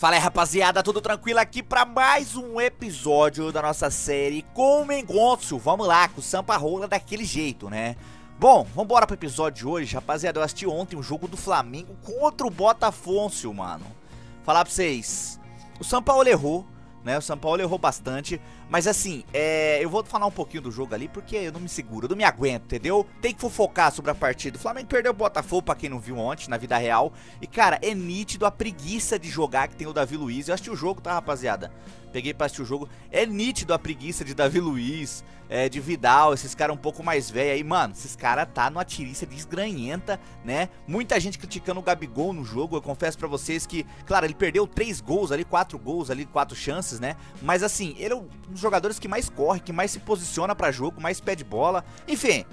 Fala aí, rapaziada, tudo tranquilo aqui pra mais um episódio da nossa série com o Mengôncio. Vamos lá, com o Samparola daquele jeito, né? Bom, vambora pro episódio de hoje, rapaziada. Eu assisti ontem um jogo do Flamengo contra o Botafogo, mano. Falar pra vocês, o São Paulo errou, né? O São Paulo errou bastante. Mas assim, eu vou falar um pouquinho do jogo ali, porque eu não me seguro, eu não me aguento, entendeu? Tem que fofocar sobre a partida. O Flamengo perdeu o Botafogo, pra quem não viu ontem, na vida real. E cara, é nítido a preguiça de jogar que tem o Davi Luiz. Eu assisti o jogo, tá, rapaziada? Peguei pra assistir o jogo. É nítido a preguiça de Davi Luiz, de Vidal, esses caras um pouco mais velhos aí. Mano, esses caras tá numa tiriça desgranhenta, né? Muita gente criticando o Gabigol no jogo. Eu confesso pra vocês que, claro, ele perdeu 3 gols ali, 4 gols ali, 4 chances, né? Mas assim, ele é um dos jogadores que mais corre, que mais se posiciona pra jogo, mais pede bola. Enfim,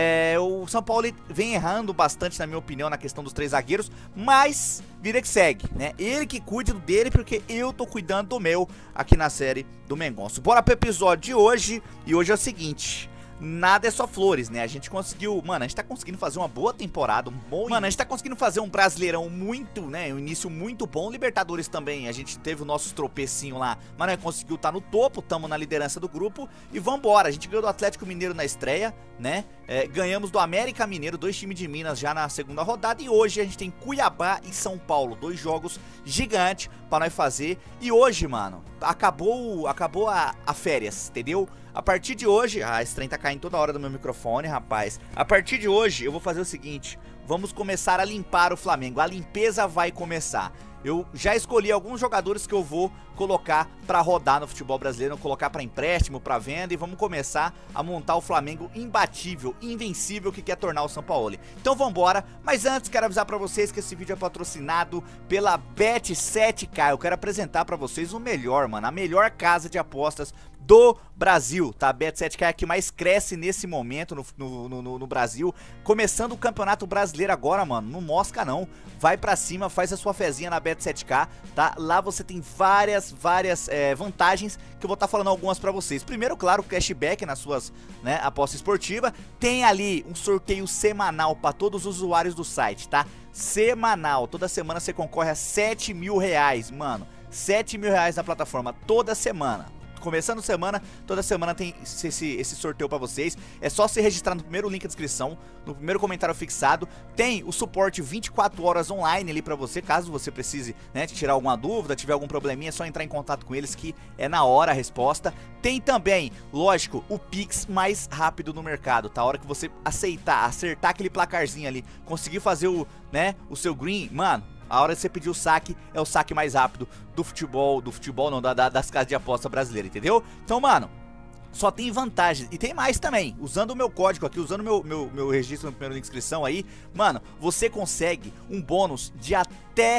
o São Paulo vem errando bastante, na minha opinião, na questão dos 3 zagueiros. Mas vida que segue, né? Ele que cuide dele, porque eu tô cuidando do meu aqui na série do Mengôncio. Bora pro episódio de hoje. E hoje é o seguinte: nada é só flores, né? A gente conseguiu, mano, a gente tá conseguindo fazer uma boa temporada, mano, a gente tá conseguindo fazer um Brasileirão muito, né, um início muito bom. Libertadores também, a gente teve o nosso tropecinho lá, mas não conseguiu estar no topo, tamo na liderança do grupo e vambora. A gente ganhou do Atlético Mineiro na estreia, né, ganhamos do América Mineiro, 2 times de Minas já na segunda rodada. E hoje a gente tem Cuiabá e São Paulo, 2 jogos gigantes pra nós fazer. E hoje, mano, acabou a férias, entendeu? A partir de hoje, esse trem tá caindo toda hora do meu microfone, rapaz. A partir de hoje eu vou fazer o seguinte: vamos começar a limpar o Flamengo. A limpeza vai começar. Eu já escolhi alguns jogadores que eu vou colocar pra rodar no futebol brasileiro, colocar pra empréstimo, pra venda, e vamos começar a montar o Flamengo imbatível, invencível, que quer tornar o Sampaoli. Então vambora, mas antes quero avisar pra vocês que esse vídeo é patrocinado pela Bet7k. Eu quero apresentar pra vocês o melhor, mano, a melhor casa de apostas do Brasil, tá? A Bet7k é a que mais cresce nesse momento no Brasil. Começando o Campeonato Brasileiro agora, mano, não mosca não. Vai pra cima, faz a sua fezinha na Bet7k, tá? Lá você tem várias vantagens, que eu vou estar falando algumas pra vocês. Primeiro, claro, cashback nas suas, né, apostas esportivas. Tem ali um sorteio semanal pra todos os usuários do site, tá? Semanal, toda semana você concorre a 7 mil reais, mano. 7 mil reais na plataforma, toda semana. Começando semana, toda semana tem esse sorteio pra vocês. É só se registrar no primeiro link da descrição, no primeiro comentário fixado. Tem o suporte 24 horas online ali pra você, caso você precise, né, tirar alguma dúvida, tiver algum probleminha, é só entrar em contato com eles que é na hora a resposta. Tem também, lógico, o Pix mais rápido no mercado, tá? A hora que você acertar aquele placarzinho ali, conseguir fazer o seu green, mano, a hora de você pedir o saque é o saque mais rápido do futebol não, das casas de aposta brasileiras, entendeu? Então, mano, só tem vantagens. E tem mais também, usando o meu código aqui, usando meu registro no primeiro link de inscrição aí, mano, você consegue um bônus de até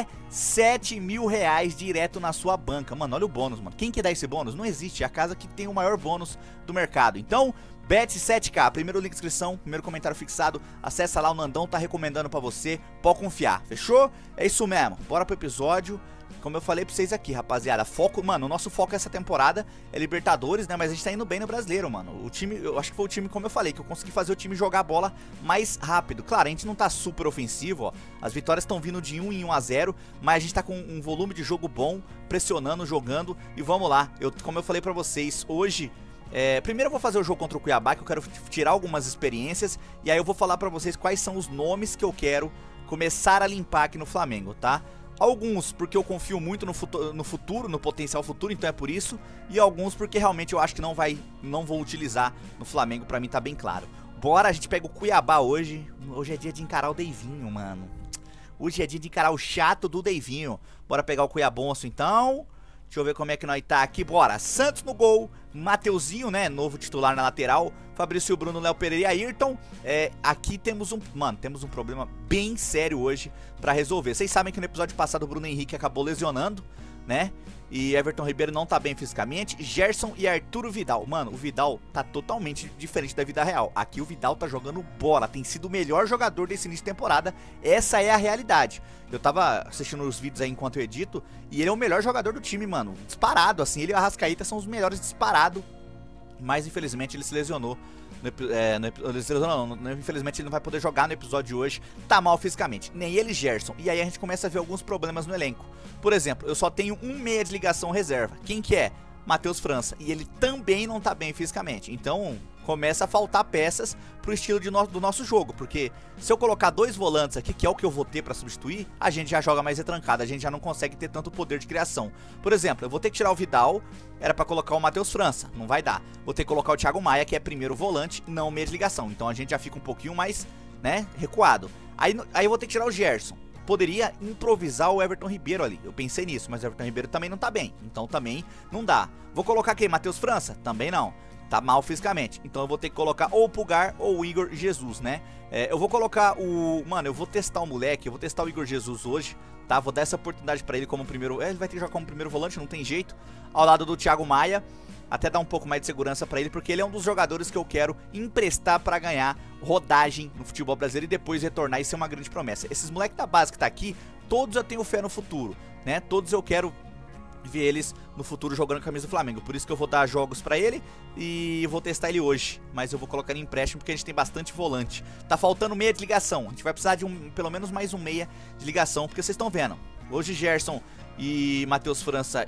7 mil reais direto na sua banca. Mano, olha o bônus, mano. Quem que dá esse bônus? Não existe, é a casa que tem o maior bônus do mercado. Então, Bet7k, primeiro link de inscrição, primeiro comentário fixado, acessa lá, o Nandão tá recomendando pra você, pode confiar, fechou? É isso mesmo, bora pro episódio. Como eu falei pra vocês aqui, rapaziada, foco, mano, o nosso foco essa temporada é Libertadores, né, mas a gente tá indo bem no Brasileiro, mano. O time, eu acho que foi o time, como eu falei, que eu consegui fazer o time jogar a bola mais rápido. Claro, a gente não tá super ofensivo, ó, as vitórias estão vindo de 1 em 1 a 0, mas a gente tá com um volume de jogo bom, pressionando, jogando, e vamos lá. Como eu falei pra vocês, hoje... primeiro eu vou fazer o jogo contra o Cuiabá, que eu quero tirar algumas experiências, e aí eu vou falar pra vocês quais são os nomes que eu quero começar a limpar aqui no Flamengo, tá? Alguns porque eu confio muito no futuro, no potencial futuro, então é por isso. E alguns porque realmente eu acho que não vou utilizar no Flamengo, pra mim tá bem claro. Bora, a gente pega o Cuiabá hoje. Hoje é dia de encarar o Deivinho, mano. Hoje é dia de encarar o chato do Deivinho. Bora pegar o Cuiabonço então. Deixa eu ver como é que nós tá aqui, bora. Santos no gol, Mateuzinho, né, novo titular na lateral, Fabrício Bruno, Léo Pereira e Ayrton. Aqui temos um problema bem sério hoje pra resolver. Vocês sabem que no episódio passado o Bruno Henrique acabou lesionando, né, e Everton Ribeiro não tá bem fisicamente. Gerson e Arturo Vidal, mano, o Vidal tá totalmente diferente da vida real. Aqui o Vidal tá jogando bola, tem sido o melhor jogador desse início de temporada. Essa é a realidade. Eu tava assistindo os vídeos aí enquanto eu edito, e ele é o melhor jogador do time, mano, disparado, assim. Ele e o Arrascaeta são os melhores disparado, mas infelizmente ele se lesionou Infelizmente ele não vai poder jogar no episódio de hoje, tá mal fisicamente. Nem ele, Gerson. E aí a gente começa a ver alguns problemas no elenco. Por exemplo, eu só tenho um meia de ligação reserva. Quem que é? Matheus França. E ele também não tá bem fisicamente. Então começa a faltar peças pro estilo do nosso jogo. Porque se eu colocar dois volantes aqui, que é o que eu vou ter pra substituir, a gente já joga mais retrancado. A gente já não consegue ter tanto poder de criação. Por exemplo, eu vou ter que tirar o Vidal. Era pra colocar o Matheus França. Não vai dar. Vou ter que colocar o Thiago Maia, que é primeiro volante, não meia de ligação. Então a gente já fica um pouquinho mais, né, recuado. Aí eu vou ter que tirar o Gerson. Poderia improvisar o Everton Ribeiro ali. Eu pensei nisso, mas o Everton Ribeiro também não tá bem. Então também não dá. Vou colocar quem? Matheus França? Também não. Tá mal fisicamente. Então eu vou ter que colocar ou o Pulgar ou o Igor Jesus, né? Eu vou colocar o... Mano, eu vou testar o moleque. Eu vou testar o Igor Jesus hoje, tá? Vou dar essa oportunidade pra ele como primeiro... ele vai ter que jogar como primeiro volante, não tem jeito. Ao lado do Thiago Maia. Até dar um pouco mais de segurança pra ele, porque ele é um dos jogadores que eu quero emprestar pra ganhar rodagem no futebol brasileiro e depois retornar e ser uma grande promessa. Esses moleques da base que tá aqui, todos eu tenho fé no futuro, né? Todos eu quero ver eles no futuro jogando com a camisa do Flamengo. Por isso que eu vou dar jogos pra ele e vou testar ele hoje. Mas eu vou colocar ele em empréstimo porque a gente tem bastante volante. Tá faltando meia de ligação. A gente vai precisar de pelo menos mais um meia de ligação, porque vocês estão vendo. Hoje Gerson e Matheus França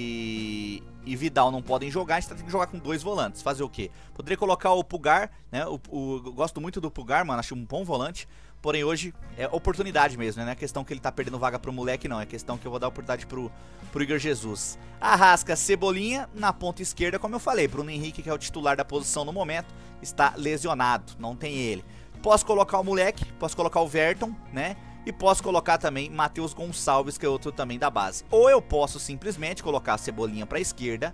e Vidal não podem jogar, a gente tem que jogar com dois volantes. Fazer o quê? Poderia colocar o Pulgar, né? Eu gosto muito do Pulgar, mano, acho um bom volante. Porém hoje é oportunidade mesmo, né? Não é questão que ele tá perdendo vaga pro moleque, não. É questão que eu vou dar oportunidade pro Igor Jesus. Arrasca, Cebolinha na ponta esquerda, como eu falei. Bruno Henrique, que é o titular da posição no momento, está lesionado, não tem ele. Posso colocar o moleque, posso colocar o Verton, né? E posso colocar também Matheus Gonçalves, que é outro também da base. Ou eu posso simplesmente colocar a Cebolinha pra esquerda,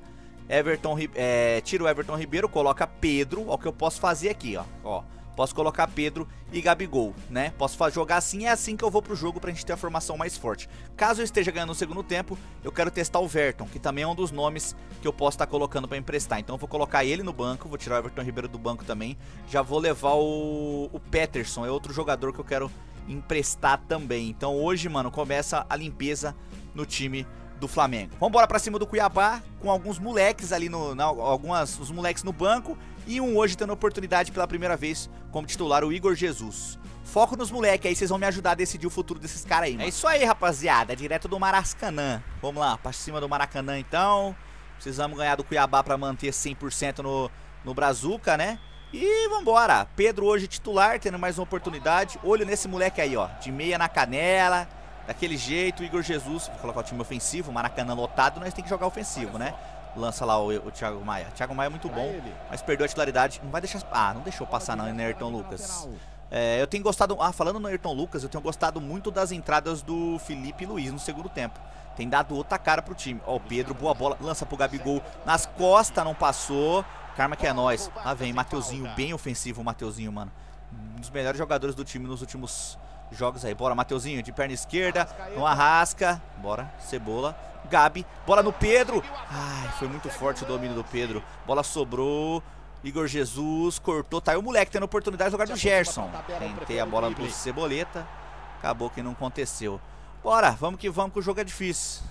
tiro o Everton Ribeiro, coloca Pedro. Ó, o que eu posso fazer aqui, ó. Posso colocar Pedro e Gabigol, né? Posso jogar assim, é assim que eu vou pro jogo pra gente ter a formação mais forte. Caso eu esteja ganhando no segundo tempo, eu quero testar o Verton, que também é um dos nomes que eu posso estar colocando pra emprestar. Então eu vou colocar ele no banco, vou tirar o Everton Ribeiro do banco também. Já vou levar o Peterson, é outro jogador que eu quero emprestar também. Então hoje, mano, começa a limpeza no time do Flamengo. Vambora pra cima do Cuiabá, com alguns moleques ali, os moleques no banco. E hoje tendo a oportunidade pela primeira vez como titular, o Igor Jesus. Foco nos moleques, aí vocês vão me ajudar a decidir o futuro desses caras aí, mano. É isso aí, rapaziada, direto do Maracanã. Vamos lá, pra cima do Maracanã então. Precisamos ganhar do Cuiabá pra manter 100% no Brazuca, né? E vambora. Pedro hoje titular, tendo mais uma oportunidade. Olho nesse moleque aí, ó, de meia na canela, daquele jeito. Igor Jesus, vou colocar o time ofensivo, Maracanã lotado, nós tem que jogar ofensivo, né? Lança lá o Thiago Maia. Thiago Maia é muito bom, mas perdeu a titularidade. Não vai deixar... não deixou passar não, né, Ayrton Lucas. Eu tenho gostado... falando no Ayrton Lucas, eu tenho gostado muito das entradas do Felipe Luiz no segundo tempo. Tem dado outra cara pro time. Ó, o Pedro, boa bola, lança pro Gabigol nas costas, não passou. Karma que é nóis. Lá vem, Mateuzinho, bem ofensivo o Mateuzinho, mano. Um dos melhores jogadores do time nos últimos jogos aí. Bora, Mateuzinho, de perna esquerda, no Arrasca. Bora, Cebola. Gabi, bola no Pedro. Ai, foi muito forte o domínio do Pedro. Bola sobrou. Igor Jesus cortou. Tá aí o moleque tendo oportunidade no lugar do Gerson. Tentei a bola pro Ceboleta. Acabou que não aconteceu. Bora, vamos que o jogo é difícil.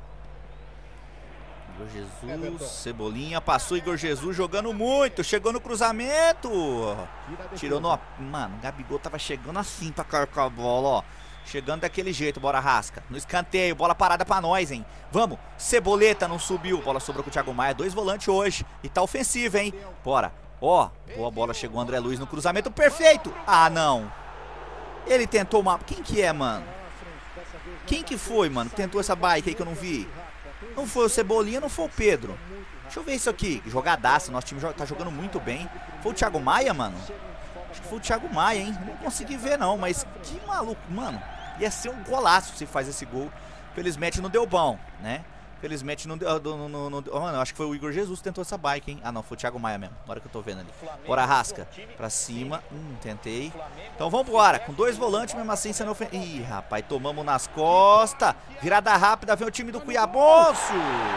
Igor Jesus, Cebolinha, passou Igor Jesus jogando muito, chegou no cruzamento. Tirou no... Mano, o Gabigol tava chegando assim pra carcar a bola, ó. Chegando daquele jeito, bora Rasca. No escanteio, bola parada pra nós, hein. Vamos, Ceboleta não subiu. Bola sobrou com o Thiago Maia, 2 volantes hoje. E tá ofensivo, hein. Bora, ó. Boa bola, chegou o André Luiz no cruzamento, perfeito. Ah, não. Ele tentou uma... Quem que é, mano? Quem que foi, mano, que tentou essa bike aí que eu não vi? Não foi o Cebolinha, não foi o Pedro. Deixa eu ver isso aqui. Jogadaça, nosso time tá jogando muito bem. Foi o Thiago Maia, mano? Acho que foi o Thiago Maia, hein? Não consegui ver não, mas que maluco, mano. Ia ser um golaço se faz esse gol. Felizmente não deu bom, né? Felizmente não deu... Mano, acho que foi o Igor Jesus que tentou essa bike, hein? Ah, não, foi o Thiago Maia mesmo. Agora que eu tô vendo ali. Bora, Rasca. Pra cima. Tentei. Então vambora. Com 2 volantes, mesmo assim você não... Ih, rapaz, tomamos nas costas. Virada rápida, vem o time do Cuiabonço.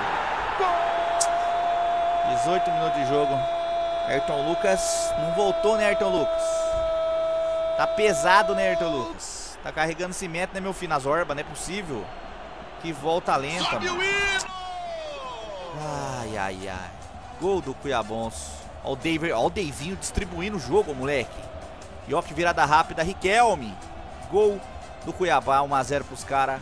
18 minutos de jogo. Ayrton Lucas não voltou, né, Ayrton Lucas? Tá pesado, né, Ayrton Lucas? Tá carregando cimento, né, meu filho? Nas orbas, não é possível. Que volta lenta, mano. Ai, ai, ai. Gol do Cuiabonço. Ó o Davinho distribuindo o jogo, moleque. E ó que virada rápida, Riquelme. Gol do Cuiabá, 1 a 0 pros caras.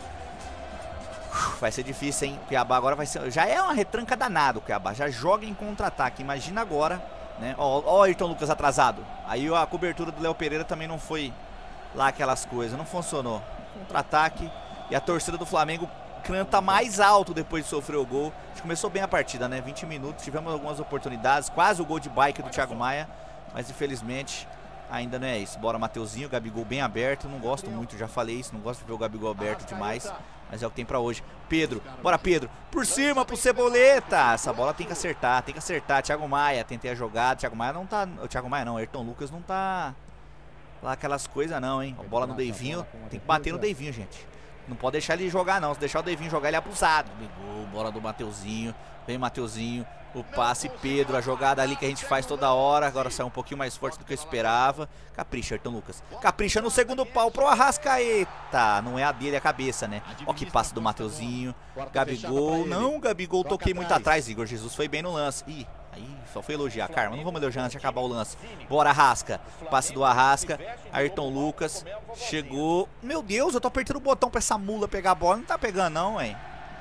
Vai ser difícil, hein? O Cuiabá agora vai ser... Já é uma retranca danada o Cuiabá. Já joga em contra-ataque. Imagina agora, né? Ó o Ayrton Lucas atrasado. Aí a cobertura do Léo Pereira também não foi lá aquelas coisas. Não funcionou. Contra-ataque. E a torcida do Flamengo canta mais alto depois de sofrer o gol. A gente começou bem a partida, né? 20 minutos. Tivemos algumas oportunidades. Quase o gol de bike do Thiago Maia. Mas infelizmente... ainda não é isso. Bora, Mateuzinho, Gabigol bem aberto. Não gosto muito, já falei isso. Não gosto de ver o Gabigol aberto demais. Mas é o que tem pra hoje. Pedro, bora Pedro. Por cima pro Ceboleta. Essa bola tem que acertar, tem que acertar. Thiago Maia, tentei a jogada. Thiago Maia não tá... O Thiago Maia não, Ayrton Lucas não tá... lá aquelas coisas não, hein. A bola no Davinho. Tem que bater no Davinho, gente. Não pode deixar ele jogar não. Se deixar o Davinho jogar, ele é abusado. Gol, bola do Mateuzinho. Vem Mateuzinho. O passe, Pedro, a jogada ali que a gente faz toda hora. Agora saiu um pouquinho mais forte do que eu esperava. Capricha, Ayrton Lucas. Capricha no segundo pau pro Arrascaeta. Não é a dele, é a cabeça, né? Ó que passe do Mateuzinho. Gabigol. Não, Gabigol, toquei muito atrás. Igor Jesus foi bem no lance. Ih, aí só foi elogiar. Karma, não vamos elogiar antes de acabar o lance. Bora, Arrasca. Passe do Arrasca. Ayrton Lucas. Chegou. Meu Deus, eu tô apertando o botão pra essa mula pegar a bola. Não tá pegando não, hein?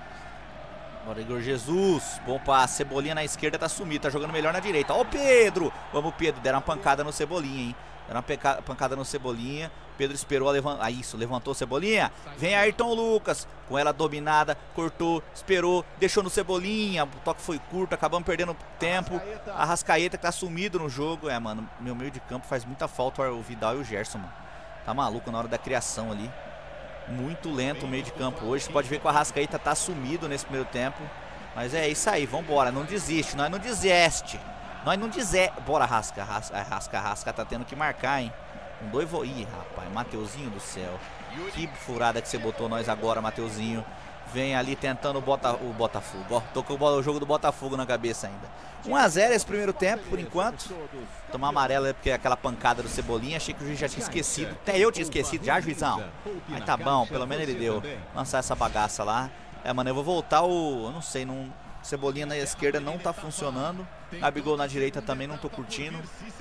Bora, Igor Jesus, bom passe, Cebolinha na esquerda tá sumido, tá jogando melhor na direita. Ó o Pedro, vamos Pedro, deram uma pancada no Cebolinha, hein. Deram uma pancada no Cebolinha, Pedro esperou a levantar, isso, levantou o Cebolinha. Vem Ayrton Lucas, com ela dominada, cortou, esperou, deixou no Cebolinha. O toque foi curto, acabamos perdendo tempo. Arrascaeta que tá sumido no jogo. É, mano, meu meio de campo faz muita falta o Vidal e o Gerson, mano. Tá maluco na hora da criação ali. Muito lento o meio de campo hoje. Você pode ver que o Arrascaeta tá sumido nesse primeiro tempo. Mas é isso aí, vambora. Não desiste, nós não desiste. Nós não desiste. Bora, Arrasca tá tendo que marcar, hein. Com dois Ih, rapaz, Mateuzinho do céu. Que furada que você botou nós agora, Mateuzinho. Vem ali tentando o Botafogo. Ó, tô com o jogo do Botafogo na cabeça ainda. 1 a 0 esse primeiro tempo, por enquanto. Tomar amarelo é porque é aquela pancada do Cebolinha. Achei que o juiz já tinha esquecido. Até eu tinha esquecido já, juizão. Mas tá bom, pelo menos ele deu. Lançar essa bagaça lá. É, mano, eu vou voltar o... eu não sei, não... Cebolinha na esquerda não tá funcionando. Gabigol na direita também não tô curtindo.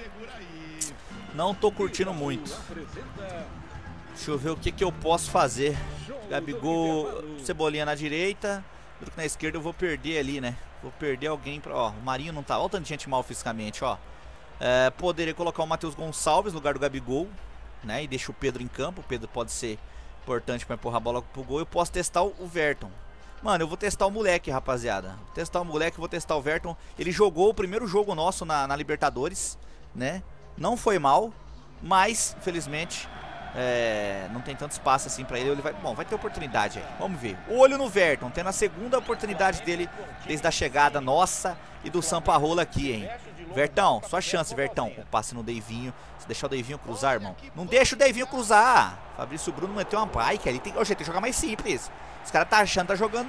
Não tô curtindo muito. Deixa eu ver o que eu posso fazer. Gabigol, Cebolinha na direita. Na esquerda eu vou perder ali, né? Vou perder alguém pra... ó, o Marinho não tá... olha o tanto de gente mal fisicamente, ó. Poderia colocar o Matheus Gonçalves no lugar do Gabigol, né? E deixa o Pedro em campo. O Pedro pode ser importante pra empurrar a bola pro gol. Eu posso testar o Verton. Mano, eu vou testar o moleque, rapaziada. Vou testar o moleque, vou testar o Verton. Ele jogou o primeiro jogo nosso na Libertadores, né? Não foi mal, mas, infelizmente... não tem tanto espaço assim pra ele. Ele vai, bom, vai ter oportunidade aí. Vamos ver. Olho no Verton, tendo a segunda oportunidade dele desde a chegada nossa e do Samparola aqui, hein. Vertão, sua chance, Vertão. O passe no Davinho. Se deixar o Davinho cruzar, irmão. Não deixa o Davinho cruzar. Fabrício Bruno meteu uma bike ali. Tem que jogar mais simples. Os caras tá achando, tá jogando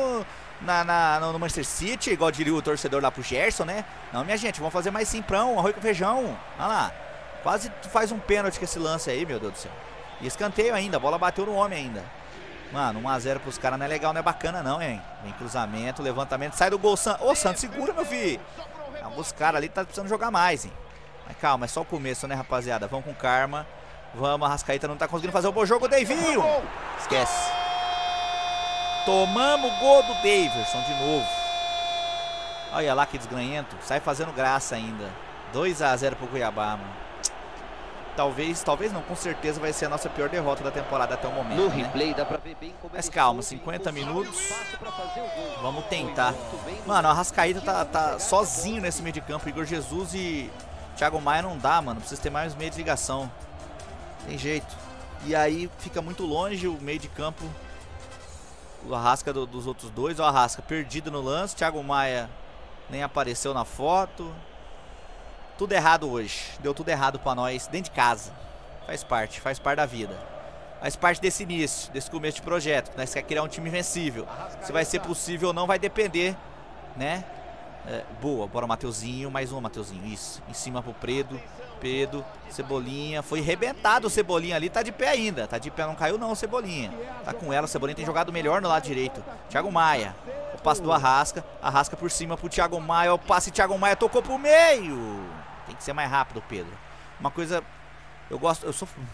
no Manchester City, igual diria o torcedor lá pro Gerson, né? Não, minha gente, vamos fazer mais simprão, arroz com feijão. Olha lá. Quase faz um pênalti com esse lance aí, meu Deus do céu. E escanteio ainda, a bola bateu no homem ainda. Mano, 1 a 0 pros caras não é legal, não é bacana não, hein. Vem cruzamento, levantamento, sai do gol. Ô, Santos, segura, meu filho. Os caras ali tá precisando jogar mais, hein. Mas calma, é só o começo, né, rapaziada. Vamos com karma. Vamos, a Arrascaeta não tá conseguindo fazer o bom jogo, Davinho. Esquece. Tomamos o gol do Daverson de novo. Olha lá que desgranhento. Sai fazendo graça ainda. 2 a 0 pro Cuiabá, mano. Talvez não, com certeza vai ser a nossa pior derrota da temporada até o momento, no replay, dá pra ver bem como. Mas calma, 50 minutos. Vamos tentar. Mano, a Arrascaeta tá sozinho nesse meio de campo. Igor Jesus e Thiago Maia não dá, mano. Precisa ter mais meio de ligação. Tem jeito. E aí fica muito longe o meio de campo. O Arrasca dos outros dois. O Arrasca perdido no lance. Thiago Maia nem apareceu na foto. Tudo errado hoje. Deu tudo errado pra nós dentro de casa. Faz parte da vida. Faz parte desse início, desse começo de projeto. Nós queremos criar um time invencível. Se vai ser possível ou não vai depender, né? Boa, bora Mateuzinho. Mais um Mateuzinho, isso. Em cima pro Pedro, Cebolinha. Foi arrebentado o Cebolinha ali, tá de pé ainda. Tá de pé, não caiu não o Cebolinha. Tá com ela, o Cebolinha tem jogado melhor no lado direito. Thiago Maia. passe do Arrasca. Arrasca por cima pro Thiago Maia. O passe, Thiago Maia tocou pro meio. Tem que ser mais rápido, Pedro. Uma coisa... eu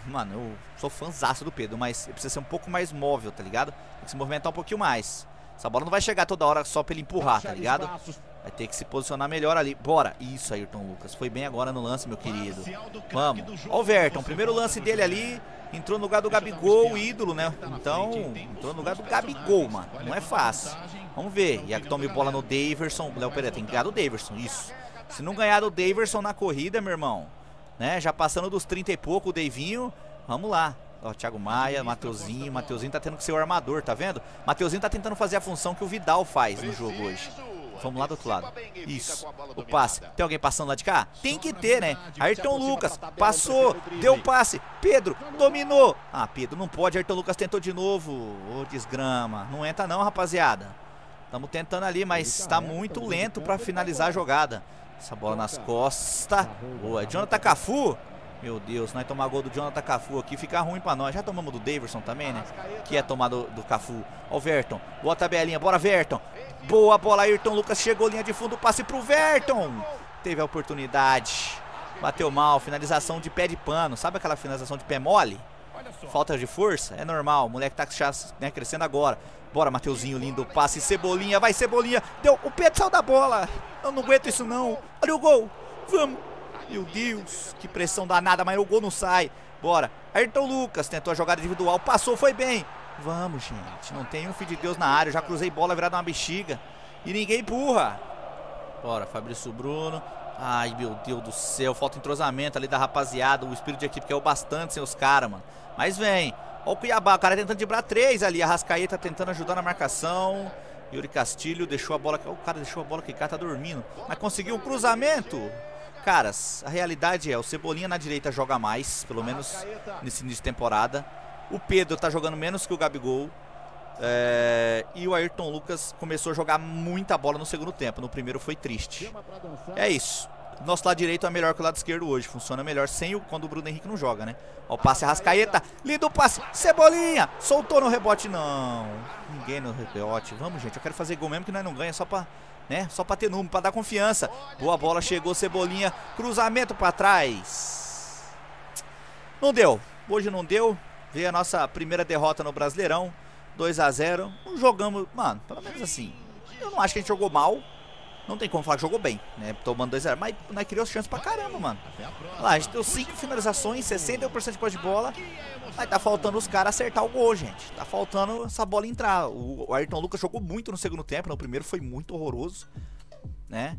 sou fãzaço do Pedro, mas ele precisa ser um pouco mais móvel, tá ligado? Tem que se movimentar um pouquinho mais. Essa bola não vai chegar toda hora só pra ele empurrar, tá ligado? Vai ter que se posicionar melhor ali. Bora. Isso, Ayrton Lucas. Foi bem agora no lance, meu querido. Vamos. Ó o Verton. Primeiro lance dele ali. Entrou no lugar do Gabigol, ídolo, né? Então, entrou no lugar do Gabigol, mano. Não é fácil. Vamos ver. E aqui tome bola no Daverson. Léo Pereira tem que ganhar do Daverson. Isso. Se não ganhar do Daverson na corrida, meu irmão, né? Já passando dos 30 e pouco, o Davinho. Vamos lá. Ó, Thiago Maia, Mateuzinho. Mateuzinho tá tendo que ser o armador, tá vendo? Mateuzinho tá tentando fazer a função que o Vidal faz no jogo hoje. Vamos lá do outro lado. Isso. O passe. Tem alguém passando lá de cá? Tem que ter, né? Ayrton Lucas. Passou. Deu passe. Pedro. Dominou. Ah, Pedro não pode. Ayrton Lucas tentou de novo. Ô, desgrama. Não entra não, rapaziada. Estamos tentando ali, mas está muito lento para finalizar a jogada. Essa bola nas costas. Boa. Jonathan Cafu. Meu Deus, se nós tomar gol do Jonathan Cafu aqui, fica ruim pra nós. Já tomamos do Daverson também, né? Que é tomar do Cafu. Ó o Verton. Boa tabelinha. Bora, Verton. Boa bola, Ayrton Lucas. Chegou, linha de fundo. Passe pro Verton. Teve a oportunidade. Bateu mal. Finalização de pé de pano. Sabe aquela finalização de pé mole? Falta de força? É normal. O moleque tá né, crescendo agora. Bora, Mateuzinho, lindo passe. Cebolinha. Vai, Cebolinha. Deu. O Pedro saiu da bola. Eu não aguento isso, não. Olha o gol. Vamos. Meu Deus, que pressão danada, mas o gol não sai. Bora. Ayrton Lucas tentou a jogada individual, passou, foi bem. Vamos, gente, não tem um filho de Deus na área. Eu já cruzei bola virada uma bexiga e ninguém empurra. Bora, Fabrício Bruno. Ai, meu Deus do céu, falta entrosamento ali da rapaziada. O espírito de equipe quer bastante sem os caras, mano. Mas vem. Ó o Cuiabá, o cara tentando driblar 3 ali. A Arrascaeta tentando ajudar na marcação. Yuri Castilho deixou a bola. O cara deixou a bola que o cara tá dormindo. Mas conseguiu um cruzamento. Caras, a realidade é, o Cebolinha na direita joga mais, pelo menos nesse início de temporada. O Pedro tá jogando menos que o Gabigol. E o Ayrton Lucas começou a jogar muita bola no segundo tempo. No primeiro foi triste. É isso. Nosso lado direito é melhor que o lado esquerdo hoje. Funciona melhor sem quando o Bruno Henrique não joga, né? Ó o passe Arrascaeta. Lindo passe. Cebolinha. Soltou no rebote. Não. Ninguém no rebote. Vamos, gente. Eu quero fazer gol mesmo que nós não ganha só pra... né? Só pra ter número, pra dar confiança. Boa bola, chegou Cebolinha. Cruzamento pra trás. Não deu. Hoje não deu. Veio a nossa primeira derrota no Brasileirão. 2 a 0. Não jogamos, mano, pelo menos assim. Eu não acho que a gente jogou mal. Não tem como falar que jogou bem, né? Tomando 2 a 0. Mas nós criou chance pra caramba, mano. Olha lá, a gente deu 5 finalizações, 61% de posse de bola. Mas tá faltando os caras acertar o gol, gente. Tá faltando essa bola entrar. O Ayrton Lucas jogou muito no segundo tempo. No primeiro foi muito horroroso, né?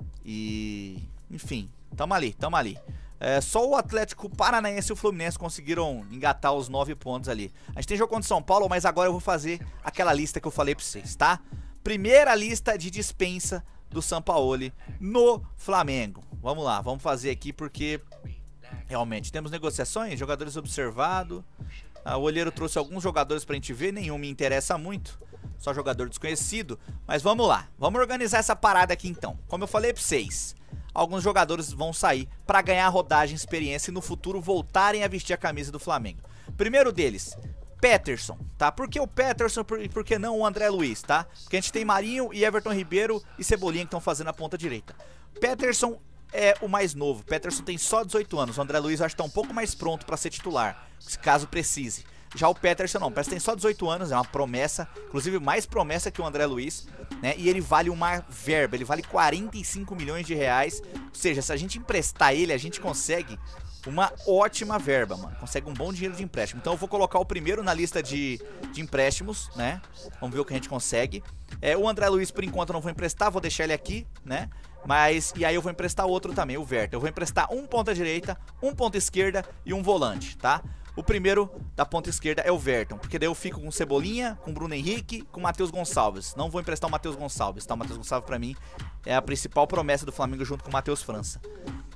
E... enfim, tamo ali, tamo ali. Só o Atlético Paranaense e o Fluminense conseguiram engatar os 9 pontos ali. A gente tem jogo contra o São Paulo, mas agora eu vou fazer aquela lista que eu falei pra vocês, tá? Primeira lista de dispensa do Sampaoli no Flamengo. Vamos lá, vamos fazer aqui porque realmente temos negociações, jogadores observados. O olheiro trouxe alguns jogadores pra gente ver, nenhum me interessa muito, só jogador desconhecido. Mas vamos lá, vamos organizar essa parada aqui então. Como eu falei pra vocês, alguns jogadores vão sair pra ganhar rodagem, experiência e no futuro voltarem a vestir a camisa do Flamengo. Primeiro deles, Peterson, tá? Por que o Peterson e por que não o André Luiz, tá? Porque a gente tem Marinho e Everton Ribeiro e Cebolinha que estão fazendo a ponta direita. Peterson é o mais novo, Peterson tem só 18 anos, o André Luiz acho que tá um pouco mais pronto pra ser titular, caso precise. Já o Peterson não, o Peterson tem só 18 anos, é uma promessa, inclusive mais promessa que o André Luiz, né? E ele vale uma verba, ele vale 45 milhões de reais, ou seja, se a gente emprestar ele, a gente consegue uma ótima verba, mano. Consegue um bom dinheiro de empréstimo. Então eu vou colocar o primeiro na lista de empréstimos, né? Vamos ver o que a gente consegue. O André Luiz, por enquanto, eu não vou emprestar. Vou deixar ele aqui, né? Mas, e aí eu vou emprestar outro também, o Verton. Eu vou emprestar um ponta direita, um ponta esquerda e um volante, tá? O primeiro da ponta esquerda é o Verton, porque daí eu fico com Cebolinha, com Bruno Henrique, com Matheus Gonçalves. Não vou emprestar o Matheus Gonçalves, tá? O Matheus Gonçalves pra mim é a principal promessa do Flamengo junto com o Matheus França.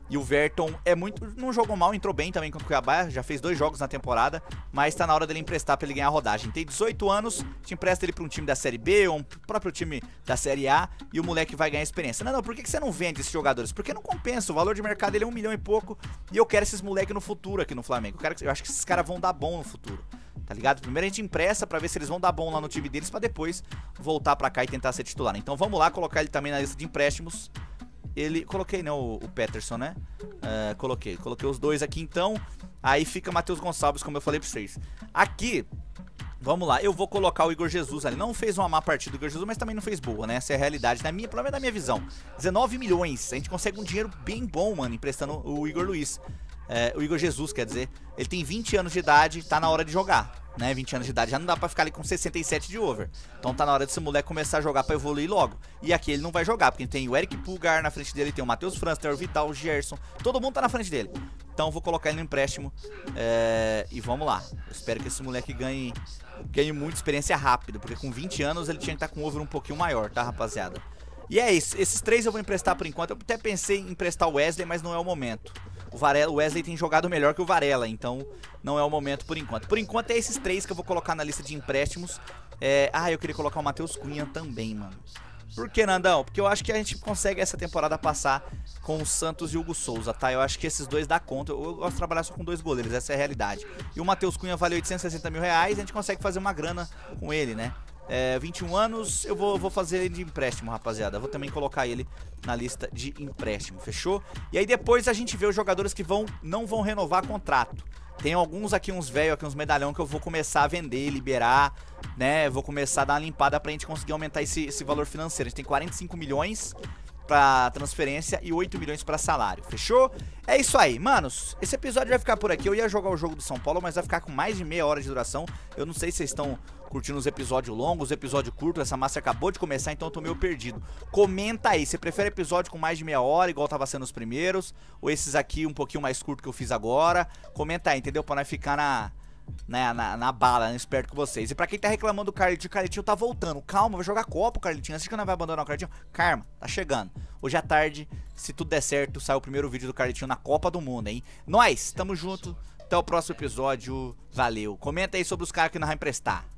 E o Verton não jogou mal, entrou bem também contra o Cuiabá, já fez 2 jogos na temporada, mas tá na hora dele emprestar pra ele ganhar a rodagem. Tem 18 anos, te empresta ele pra um time da Série B ou um próprio time da Série A e o moleque vai ganhar experiência. Não, por que você não vende esses jogadores? Porque não compensa, o valor de mercado dele é 1 milhão e pouco e eu quero esses moleques no futuro aqui no Flamengo. Eu acho que esses caras vão dar bom no futuro, tá ligado? Primeiro a gente empresta pra ver se eles vão dar bom lá no time deles pra depois voltar pra cá e tentar ser titular. Então vamos lá, colocar ele também na lista de empréstimos. Coloquei, né, o Peterson, né? Coloquei os dois aqui, então. Aí fica Matheus Gonçalves, como eu falei pra vocês. Aqui, vamos lá, eu vou colocar o Igor Jesus ali. Não fez uma má partida do Igor Jesus, mas também não fez boa, né? Essa é a realidade, pelo menos na minha visão. 19 milhões, a gente consegue um dinheiro bem bom, mano, emprestando o Igor Luiz. O Igor Jesus, quer dizer. Ele tem 20 anos de idade, tá na hora de jogar, né? 20 anos de idade, já não dá pra ficar ali com 67 de over. Então tá na hora desse moleque começar a jogar pra evoluir logo. E aqui ele não vai jogar, porque tem o Eric Pulgar na frente dele, tem o Matheus França, tem o Vital, o Gerson. Todo mundo tá na frente dele. Então vou colocar ele no empréstimo e vamos lá. Eu espero que esse moleque ganhe muita experiência rápido, porque com 20 anos ele tinha que estar com um over um pouquinho maior, tá, rapaziada? E é isso, esses 3 eu vou emprestar por enquanto. Eu até pensei em emprestar o Wesley, mas não é o momento. O Wesley tem jogado melhor que o Varela, então não é o momento por enquanto. Por enquanto é esses 3 que eu vou colocar na lista de empréstimos. Eu queria colocar o Matheus Cunha também, mano. Por que, Nandão? Porque eu acho que a gente consegue essa temporada passar com o Santos e o Hugo Souza, tá? Eu acho que esses dois dá conta. Eu gosto de trabalhar só com 2 goleiros, essa é a realidade. E o Matheus Cunha vale 860 mil reais, a gente consegue fazer uma grana com ele, né? 21 anos, eu vou fazer ele de empréstimo, rapaziada. Eu vou também colocar ele na lista de empréstimo, fechou? E aí depois a gente vê os jogadores que não vão renovar contrato. Tem alguns aqui, uns velhos aqui, uns medalhão que eu vou começar a vender, liberar, né? Vou começar a dar uma limpada pra gente conseguir aumentar esse valor financeiro. A gente tem 45 milhões pra transferência e 8 milhões pra salário, fechou? É isso aí, manos, esse episódio vai ficar por aqui. Eu ia jogar o jogo do São Paulo, mas vai ficar com mais de meia hora de duração. Eu não sei se vocês estão curtindo os episódios longos, os episódios curtos. Essa massa acabou de começar, então eu tô meio perdido. Comenta aí, você prefere episódio com mais de meia hora, igual tava sendo os primeiros, ou esses aqui um pouquinho mais curto que eu fiz agora? Comenta aí, entendeu? Pra nós ficar na bala, né? Esperto com vocês. E pra quem tá reclamando do Carlitinho, o Carlitinho tá voltando. Calma, vai jogar Copa o Carlitinho. Acha que não vai abandonar o Carlitinho? Karma, tá chegando. Hoje à tarde, se tudo der certo, sai o primeiro vídeo do Carlitinho na Copa do Mundo, hein? Nós, tamo junto. Até o próximo episódio. Valeu. Comenta aí sobre os caras que nós vamos emprestar.